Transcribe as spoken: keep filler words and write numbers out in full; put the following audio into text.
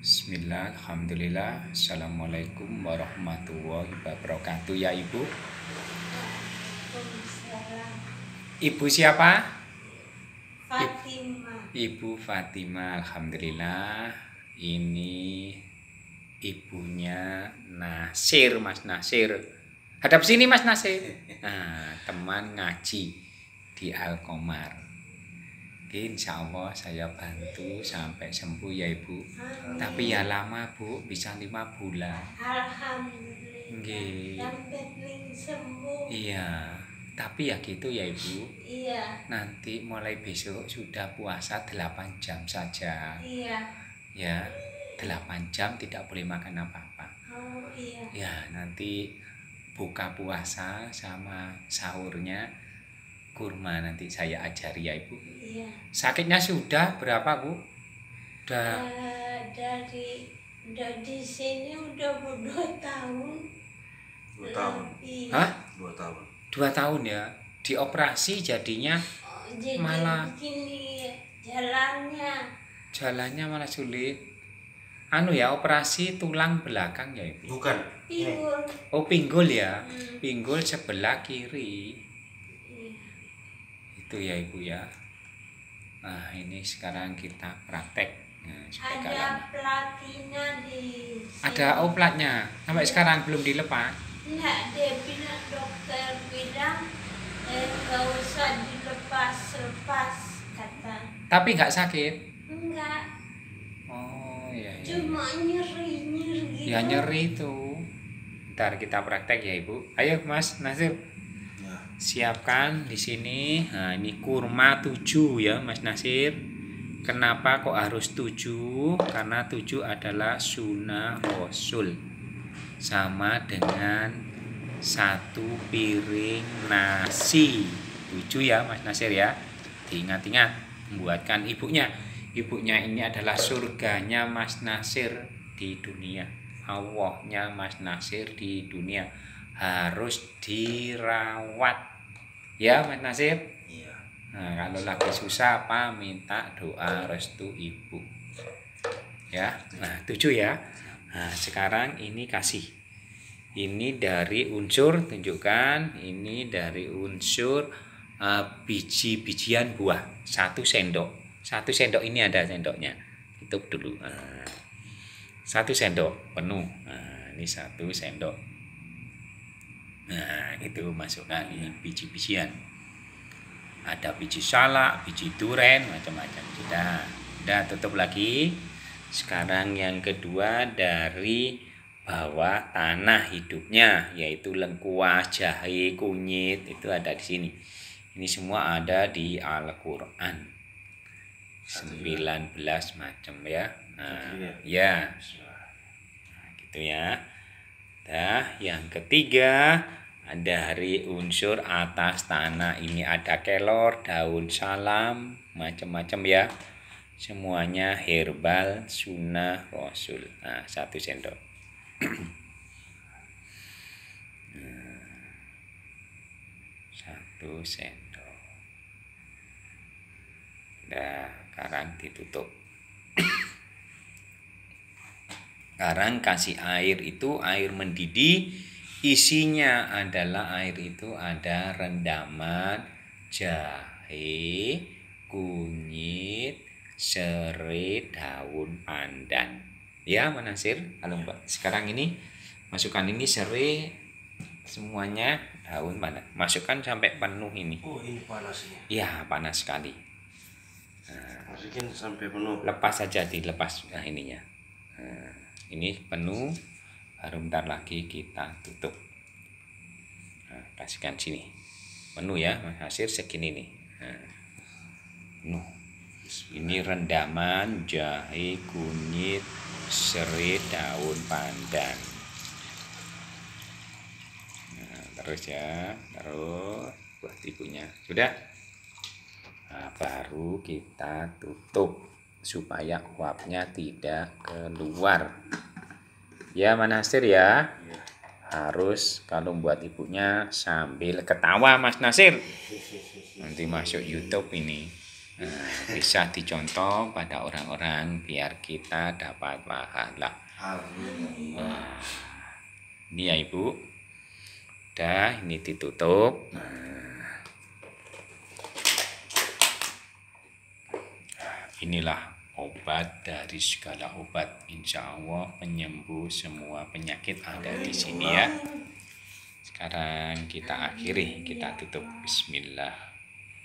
Bismillah, alhamdulillah, assalamualaikum warahmatullahi wabarakatuh. Ya ibu, ibu siapa? Fatimah. Ibu Fatimah, alhamdulillah. Ini ibunya Nasir, Mas Nasir. Hadap sini Mas Nasir. Nah, teman ngaji di Al-Qomar. Insya Allah saya bantu sampai sembuh ya ibu. Amin. Tapi ya lama bu, bisa lima bulan. Alhamdulillah. Nggih. Yang penting sembuh. Iya, tapi ya gitu ya ibu. Iya. Nanti mulai besok sudah puasa delapan jam saja. Iya. Ya, delapan jam tidak boleh makan apa-apa. Oh iya. Ya, nanti buka puasa sama sahurnya kurma nanti saya ajari ya ibu. Iya. Sakitnya sudah berapa bu? Udah Uh, dari dari sini udah dua tahun. Dua tahun. Lebih. Hah? Dua tahun. Dua tahun ya. Dioperasi jadinya Oh, jadi malah begini jalannya. jalannya malah sulit. Anu ya, operasi tulang belakang ya ibu. Bukan. Pinggul. Oh pinggul ya. Hmm. Pinggul sebelah kiri. Iya. Itu ya ibu ya. Nah ini sekarang kita praktek. Nah, supaya Ada lama. pelatihnya di sini. Ada oplatnya. Sampai sekarang belum dilepas. Enggak, dia bilang dokter bilang eh, gak usah dilepas-lepas kata. Tapi nggak sakit. Enggak, Oh iya. iya. cuma nyeri-nyeri gitu. Ya nyeri itu. Ntar kita praktek ya ibu. Ayo Mas Nasir. Ya. Siapkan di sini. Nah, ini kurma tujuh ya Mas Nasir. Kenapa kok harus tujuh? Karena tujuh adalah sunnah Rasul. Sama dengan satu piring nasi. Tujuh ya Mas Nasir ya. Diingat-ingat membuatkan ibunya. Ibunya ini adalah surganya Mas Nasir di dunia. Allahnya Mas Nasir di dunia. Harus dirawat ya Mas Nasir. Iya. Nah, kalau lagi susah apa minta doa restu ibu ya. Nah tujuh ya. Nah sekarang ini kasih, ini dari unsur, tunjukkan ini dari unsur uh, biji-bijian buah satu sendok. Satu sendok ini ada sendoknya, tutup dulu. Nah, satu sendok penuh. Nah, ini satu sendok. Nah, itu masukkan ini biji-bijian. Ada biji salak, biji duren, macam-macam. Sudah, sudah tutup lagi. Sekarang yang kedua dari bawah tanah hidupnya, yaitu lengkuas, jahe, kunyit, itu ada di sini. Ini semua ada di Al-Qur'an. sembilan belas macam ya. Nah, ya. Nah, gitu ya. Nah, yang ketiga dari unsur atas tanah ini ada kelor, daun salam, macam-macam ya. Semuanya herbal sunnah Rasul. Nah, satu sendok. Nah, satu sendok. Nah, sekarang ditutup. Sekarang kasih air itu air mendidih. Isinya adalah air itu ada rendaman jahe, kunyit, serai, daun pandan. Ya, Mas Nasir. Kalau Mbak sekarang ini masukkan ini serai semuanya daun pandan. Masukkan sampai penuh ini. Oh ini panas ini. Ya, panas sekali. Nah, Masukin sampai penuh. lepas saja, dilepas nah ininya. Nah, ini penuh. Baru bentar lagi kita tutup. Nah, kasihkan sini penuh ya Mas Nasir, segini nih. Nah, penuh. Ini rendaman jahe, kunyit, serai, daun pandan. Nah, terus ya, terus buat ibunya sudah. Nah, baru kita tutup supaya uapnya tidak keluar. Ya Mas Nasir ya. Ya. Harus kalau buat ibunya sambil ketawa Mas Nasir. Nanti masuk YouTube ini. Nah, bisa dicontoh pada orang-orang biar kita dapat pahala. Amin. Nah, ini ya Ibu, udah ini ditutup. Nah, inilah obat dari segala obat, insya Allah penyembuh semua penyakit ada di sini ya. Sekarang kita akhiri, kita tutup. Bismillah.